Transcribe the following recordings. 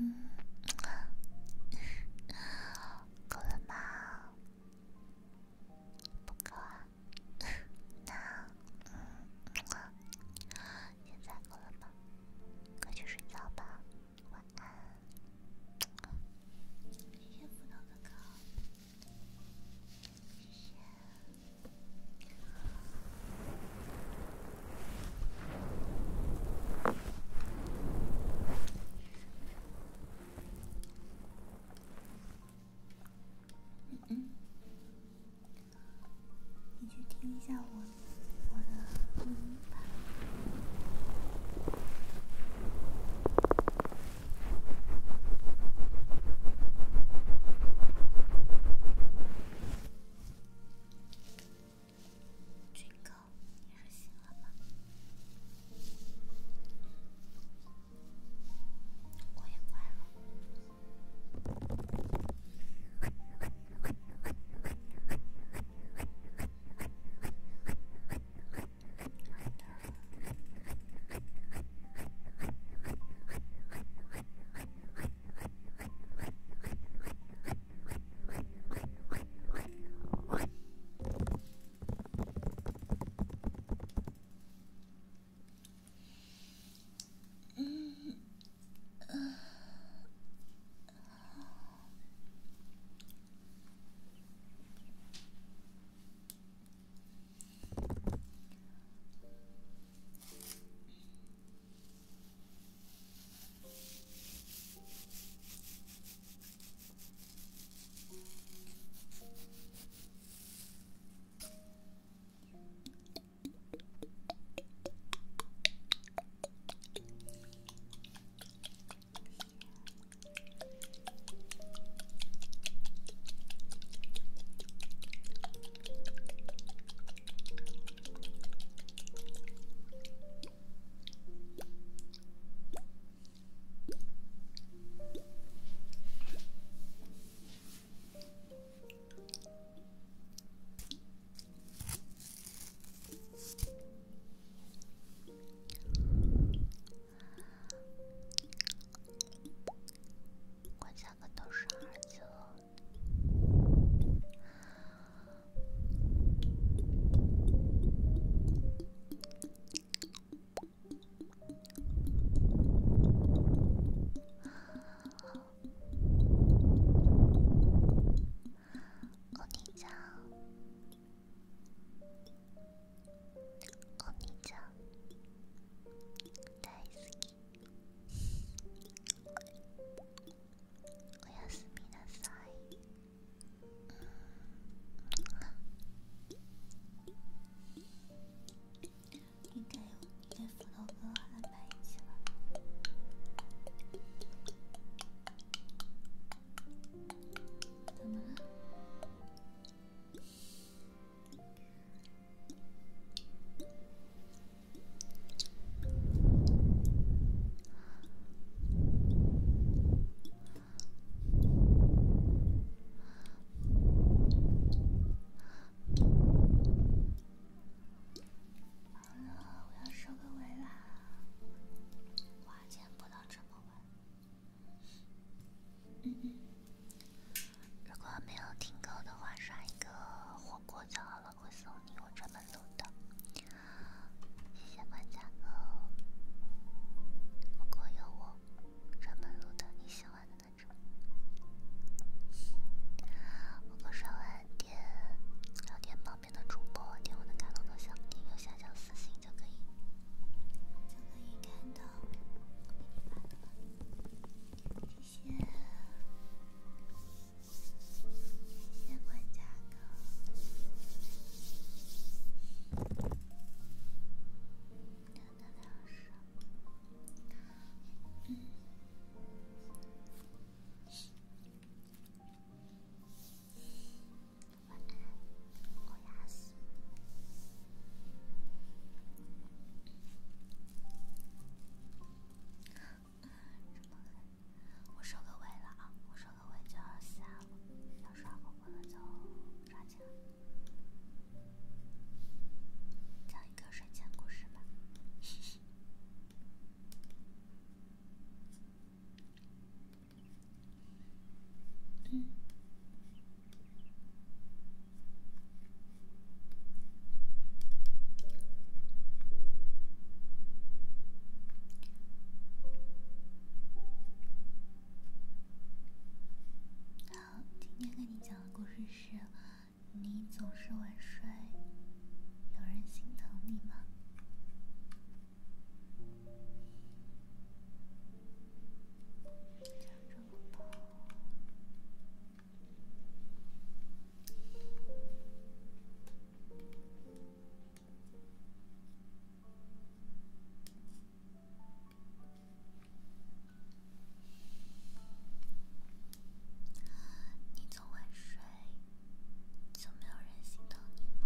够了吗？不够啊？那现在够了吗？快去睡觉吧，晚安。谢谢辅导哥哥，谢谢。 是晚睡，有人心疼你吗？假装抱。你总晚睡，就没有人心疼你吗？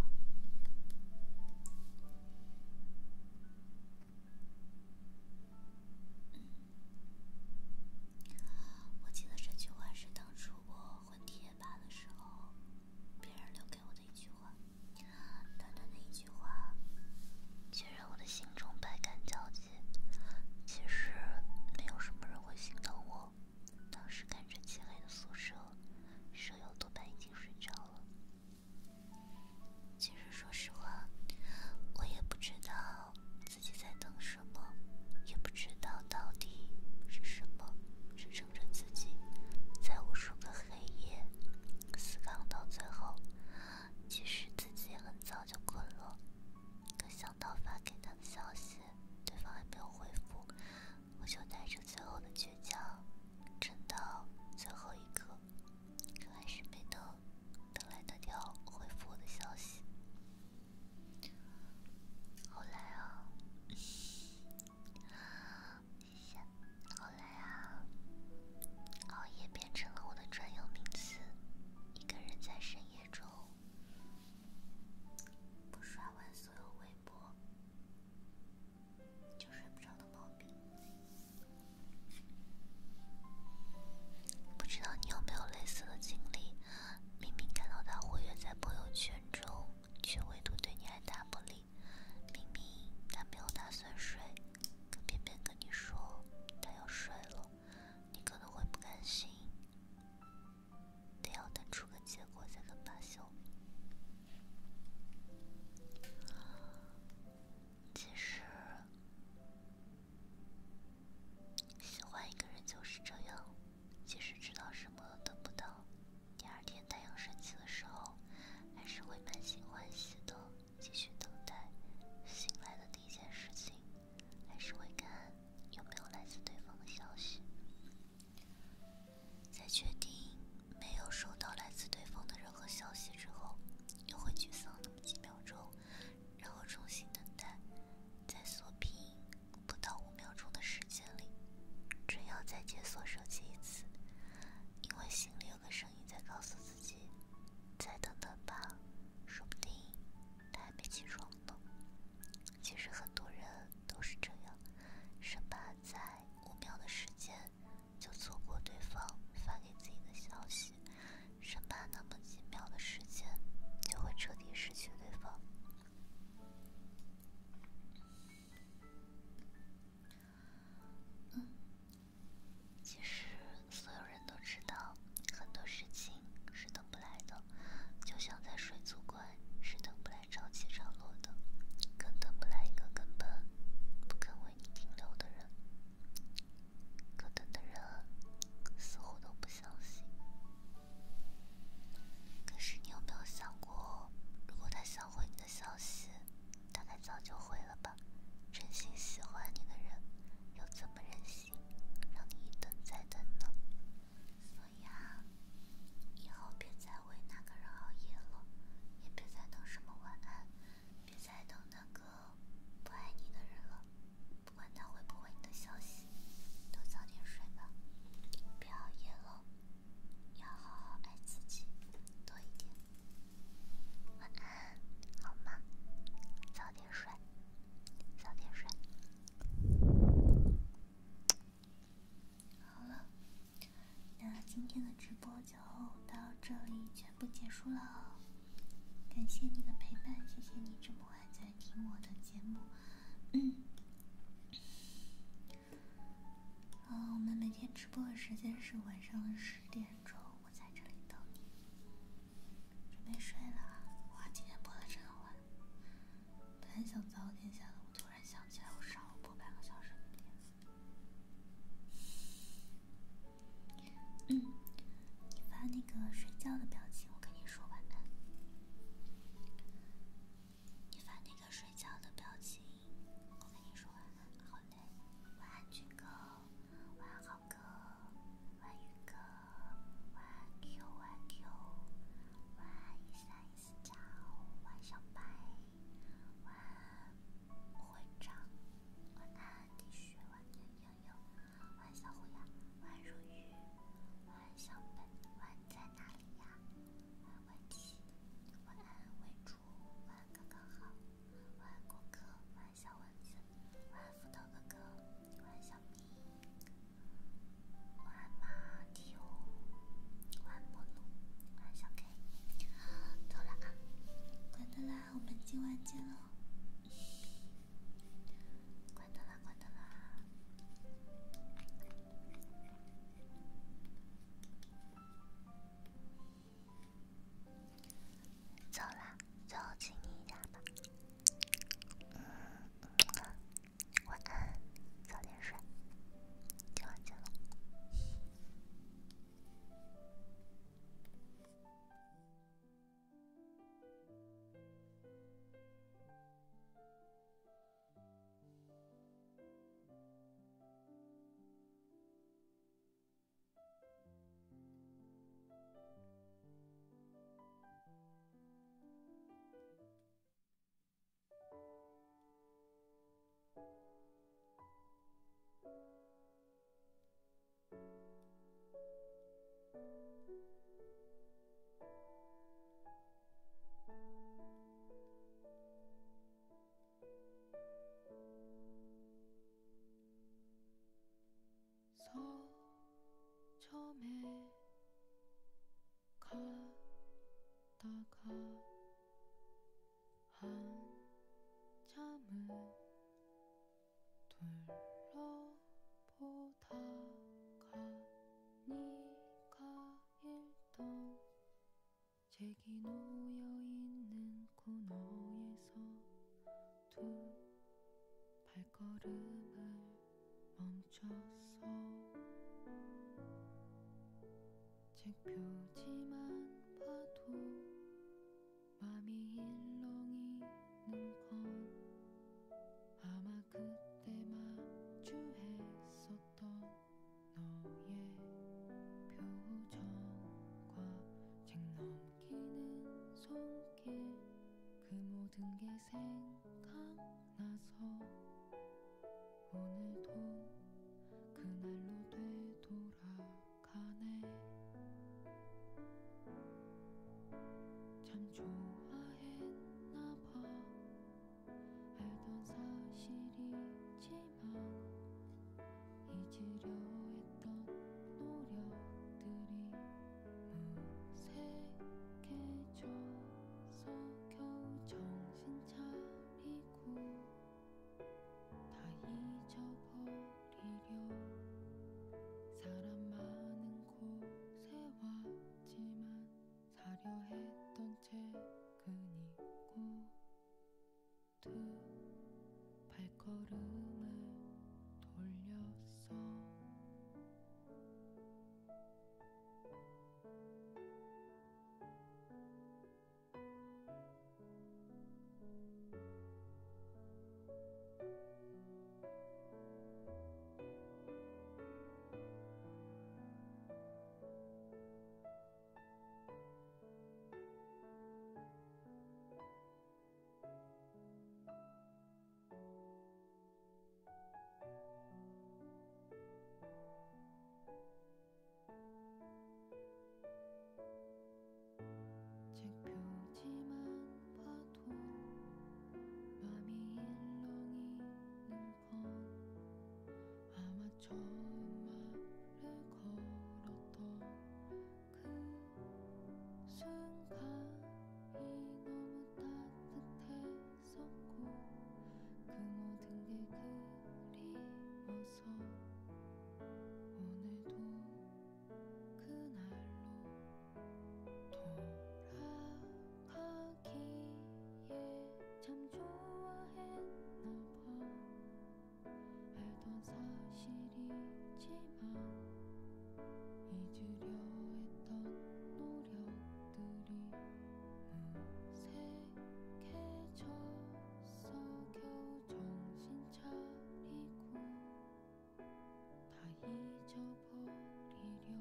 我记得这句话是当初我混贴吧的时候，别人留给我的一句话。短短的一句话，却让我的心中百感交集。其实没有什么人会心疼我。当时看着漆黑的宿舍，舍友多半已经睡着了。其实说实话，我也不知道自己在等什么，也不知道到底是什么支撑着自己，在无数个黑夜死扛到最后。其实自己也很早就困了，可想到发给他的消息，对方还没有回复，我就带着最后的倔强，撑到最后一刻，可还是没能等来那条回复我的消息。后来啊，后来啊，熬夜变成了我的专有名词。一个人在深夜中，不刷完所有微博，就睡不着的毛病。不知道你有没有类似的经历？明明看到他活跃在朋友圈中，却唯独对你爱答不理。明明他没有打算睡，可偏偏跟你说他要睡了，你可能会不甘心，得要等出个结果才肯罢休。其实，喜欢一个人就是这样，即使知道什么都得不到，第二天太阳升起的时候，还是会满心欢喜的继续等待。醒来的第一件事情，还是会看有没有来自对方的消息。在确定没有收到来自对方的任何消息之后，又会沮丧那么几秒钟，然后重新等待。在锁屏不到5秒钟的时间里，准要再解锁手机一次，因为心里有个声音在告诉自己，再等等吧，说不定他还没起床呢。其实很多人都是这样，生怕在5秒的时间就错过对方发给自己的消息，生怕那么几秒的时间就会彻底失去对方。其实所有人都知道，很多事情是等不来的，就像在水族馆是等不来潮起潮落的，更等不来一个根本不肯为你停留的人。可等的人似乎都不相信。可是你有没有想过，如果他想回你的消息，大概早就回了吧？真心喜欢你的人，又怎么忍心让你一等再等呢？所以啊，以后别再为那个人熬夜了，也别再等什么晚安，别再等那个不爱你的人了。不管他回不回你的消息，都早点睡吧，别熬夜了，要好好爱自己多一点。晚安，好吗？早点睡，早点睡。好了，那今天的直播就到这里全部结束了。感谢你的陪伴，谢谢你这么晚在听我的节目。我们每天直播的时间是晚上的10点钟，我在这里等你。准备睡了，哇，今天播的真晚。本来想早点下的，我突然想起来我少了播半个小时的电。你发那个睡觉的表情，我跟你说晚安。 서점에 가다가 한참을 둘러보다가 네가 읽던 책이 놓여있는 코너에서 두 발걸음을 멈췄어. 책 표지만 봐도 맘이 일렁이는 건 아마 그때 마주했었던 너의 표정과 책 넘기는 손길, 그 모든 게 생각나서 오늘도 그날로 되돌아가네. 참 좋아했나 봐. 알던 사실이지만 잊으려 했던 노력들이 무색해져서 겨우 정신 차리고 다 잊어버리려 사람 많은 곳에 왔지만 사려 했던 책은 있고 두 발걸음을 돌렸어. 책 표지만 봐도 맘이 일렁이는 건 아마 처음 말을 걸었던 그 순간이 너무 따뜻했었고 그 모든 게 그리워서 오늘도 그날로 돌아가기에 참 좋아했나 봐. 알던 사실이지만 잊으려 했던 노력들이 무색해져서 겨우 정신 차리고 다 잊어버리려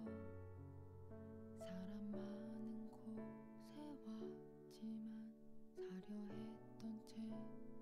사람 많은 곳에 왔지만 사려 했던 책